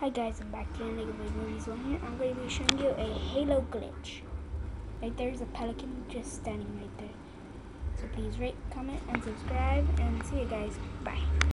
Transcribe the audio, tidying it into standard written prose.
Hi guys, I'm back again. Negative Movies 1 here. I'm going to be showing you a Halo glitch. Right there's a pelican just standing right there. So please rate, comment, and subscribe, and see you guys. Bye.